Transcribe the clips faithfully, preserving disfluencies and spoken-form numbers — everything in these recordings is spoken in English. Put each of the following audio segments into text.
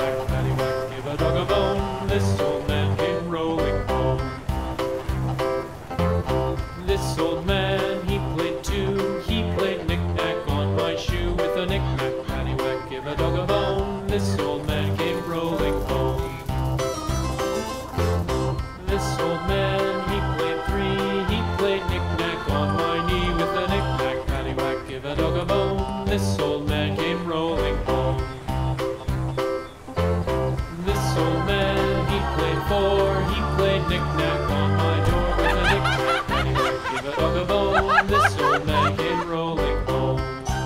paddywhack, paddywhack, give a dog a bone. This old man came rolling home. This old man, he played too. He played knick-knack on my shoe with a knick-knack, paddywhack, give a dog a bone. This old man came rolling home. This old man, he played three. He played knick-knack on my knee with a knick-knack, paddywhack, give a dog a bone. This old man came rolling home. This old man, he played four. He played knick-knack on my door with a knick-knack, paddywhack, give a dog a bone. This old man came rolling home.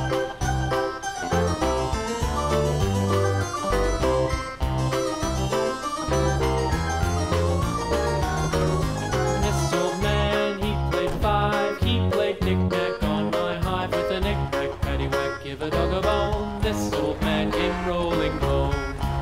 This old man, he played five. He played knick-knack on my hive with a knick-knack, paddywhack, give a dog a bone. This old man came rolling home.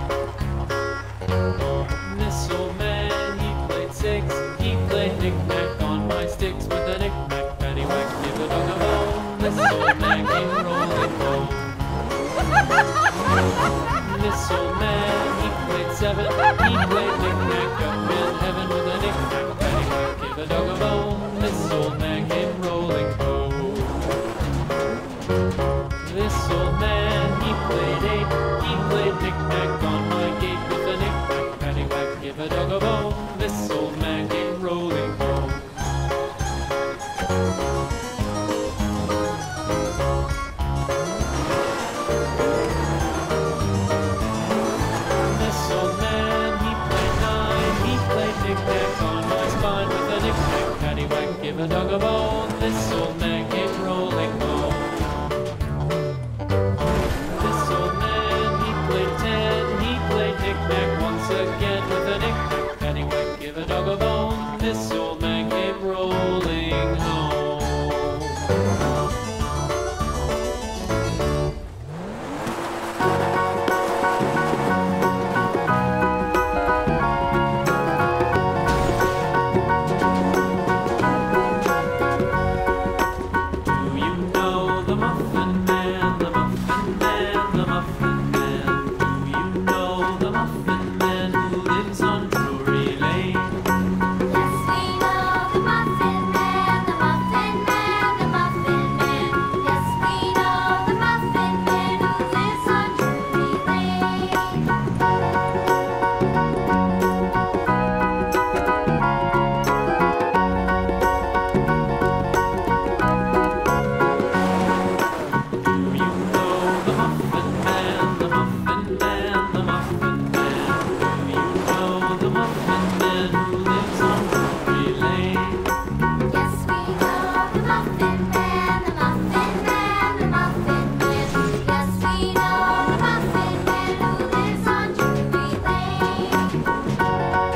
This old man, he played six. He played knick-knack on my sticks with a knick-knack, paddywhack, give a dog a bone. This old man came rolling home. This old man, he played seven. He played knick-knack up in heaven with a knick-knack, paddywhack, give a dog a bone. This old man came rolling home. This old man, he played eight. He played knick-knack on my gate with a knick-knack, paddywhack, give a dog a bone. This old man came rolling home. This old man, he played nine. He played knick-knack on my spine with a knick-knack, paddywhack, give a dog a bone. This old man came rolling home. This old man, he played ten. He played knick-knack once again with a knick-knack, paddywhack, give a dog a bone. This old man came rolling home. Do you know the Muffin Man, the Muffin Man, the Muffin Man? Do you know the Muffin Man who lives on Drury Lane? Yes, we know the Muffin Man, the Muffin Man, the Muffin Man. Yes, we know the Muffin Man who lives on Drury Lane. Do you know the Muffin Man, the Muffin Man, the Muffin Man? Do you know the Muffin Man who lives on Drury Lane? Yes, we know the Muffin Man, the Muffin Man, the Muffin Man. Yes, we know the Muffin Man who lives on Drury Lane.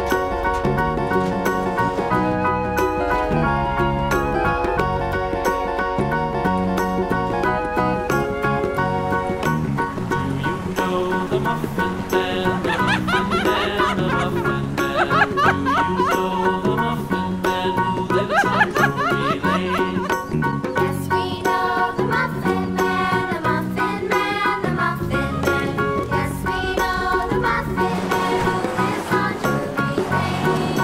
Do you know the Muffin Man, the Muffin Man, the Muffin Man? Do you know the Muffin Man who lives on Drury Lane? Yes, we know the Muffin Man, the Muffin Man, the Muffin Man. Yes, we know the Muffin Man who lives on Drury Lane.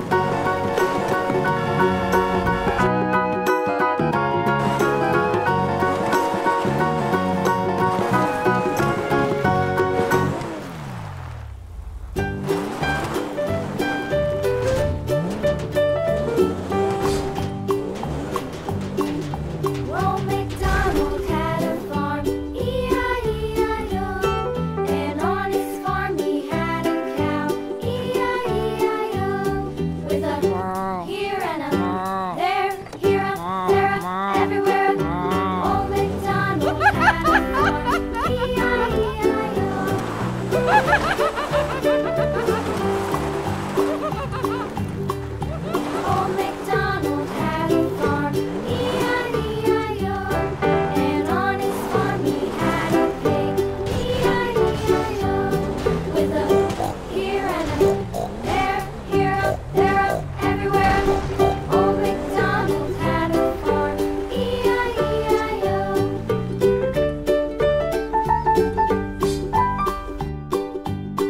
Old MacDonald had a farm, E I E I O. And on his farm he had a cow, E I E I O. With a here and a there, here a there a everywhere. Old MacDonald had a farm, E I E I O. Old MacDonald had a farm, E I E I O. And on his farm he had a pig, E I E I O. With a here and a there, here a there a everywhere. Old MacDonald had a farm, E I E I O.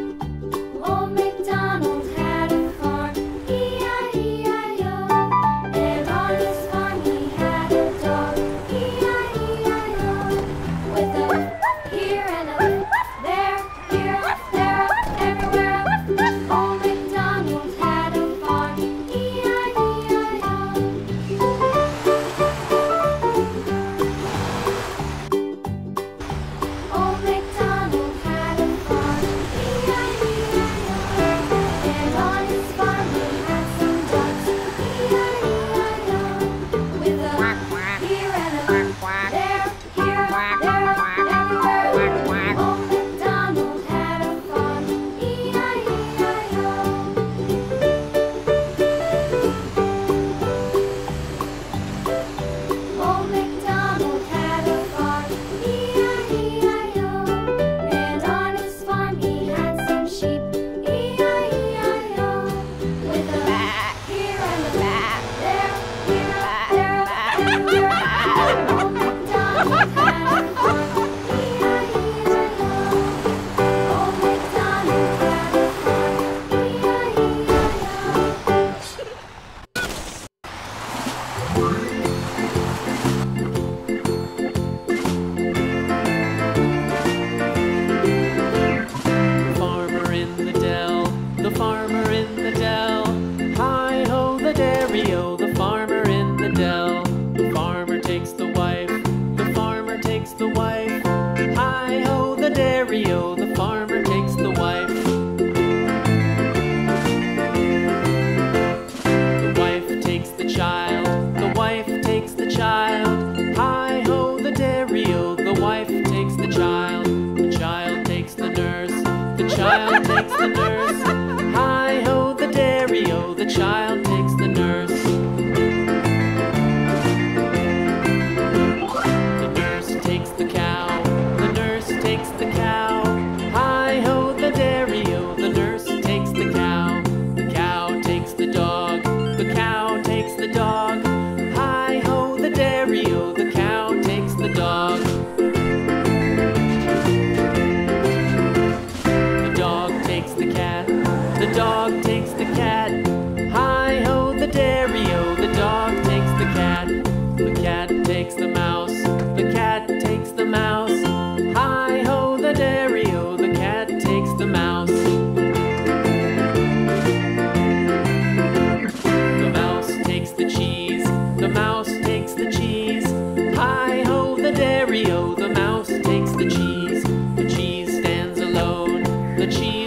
farmer in the dell. Hi-ho, the dairy-o, the farmer in the dell. The farmer takes the wife, the farmer takes the wife. Hi-ho, the dairy-o, the farmer takes the wife. The wife takes the child, the wife takes the child. Hi-ho, the dairy-o, the wife takes the child. The child takes the nurse, the child takes the nurse. Hi-ho, the dairy-o, the child takes the nurse. The nurse takes the cow, the nurse takes the cow. Hi-ho, the dairy-o, the nurse takes the cow. The cow takes the dog, the cow takes the dog. Hi-ho, the dairy-o, the cow takes the dog. The dog takes the cat, the dog takes the cat. Hi-ho, the dairy-o, the dog takes the cat. The cat takes the mouse, the cat takes the mouse. Hi-ho, the dairy-o, the cat takes the mouse. The mouse takes the cheese, the mouse takes the cheese. Hi-ho, the dairy-o, the mouse takes the cheese. The cheese stands alone, the cheese